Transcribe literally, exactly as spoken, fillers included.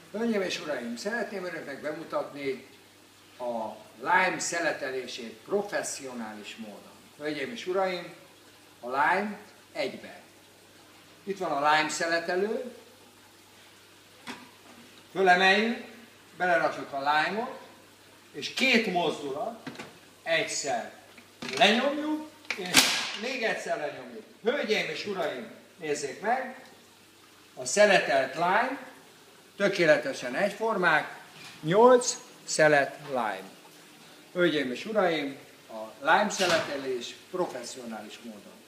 Hölgyeim és uraim, szeretném önöknek bemutatni a lime szeletelését professzionális módon. Hölgyeim és uraim, a lime egybe. Itt van a lime szeletelő, fölemeljük, belerakjuk a lime-ot, és két mozdulat, egyszer lenyomjuk, és még egyszer lenyomjuk. Hölgyeim és uraim, nézzék meg, a szeletelt lime, tökéletesen egyformák, nyolc szelet lime. Hölgyeim és uraim, a lime szeletelés professzionális módon.